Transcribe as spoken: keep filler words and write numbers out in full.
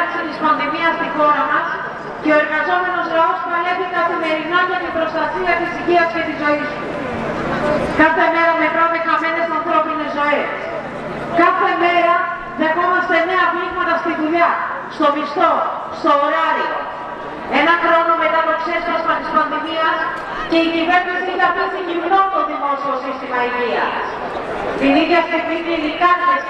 έναρξη της πανδημίας στη χώρα μας και ο εργαζόμενος λαός παλεύει καθημερινά για την προστασία της υγείας και της ζωής του. Κάθε μέρα μετράμε χαμένες ανθρώπινες ζωές. Κάθε μέρα δεχόμαστε νέα πλήγματα στη δουλειά, στο μισθό, στο ωράριο. Ένα χρόνο μετά το ξέσπασμα της πανδημίας και η κυβέρνηση έχει αφήσει γυμνό το δημόσιο σύστημα υγείας. Την ίδια στιγμή κλινικά